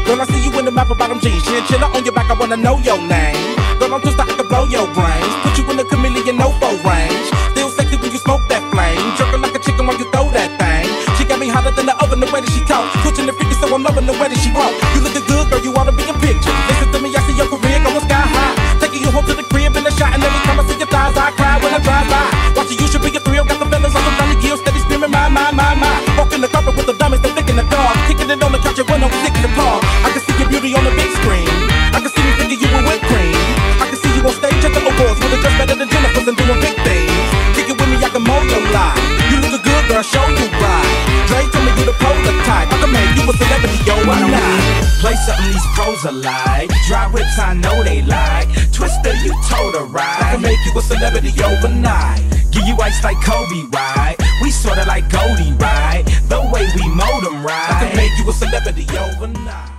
Girl, I see you in the map bottom jeans, chinchilla on your back, I wanna know your name. Girl, I'm Twista, I can blow your brains, put you in the chameleon no-bo range. Still sexy when you smoke that flame, jerking like a chicken while you throw that thing. She got me hotter than the oven, the way that she talk, switching the freaky, so I'm loving the way that she walk. You looking good, girl, you oughta be a picture. Listen to me, I see your career going sky high, taking you home to the crib in a shot, and every time I see your thighs, I cry when I drive by. Watching you should be a thrill, got the feelings on the funny gills, steady screaming my. Walking the carpet with the diamonds, they thick in the dog, kicking it on the couch and when I'm sick in the car. I can see your beauty on the big screen, I can see me thinking you were whipped cream. I can see you on stage at the awards, with a dress better than Jennifer's and doing big things. Kick it with me, I can mold your life. You look good, girl, show you right. Dre told me you the prototype, I can make you a celebrity, yo, why not? Play something these pros are like. Dry whips, I know they like. Twista, you told her right. I can make you a celebrity overnight. Give you ice like Kobe, right? We sorta like Goldie, right? The way we mold them, right? I can make you a celebrity overnight.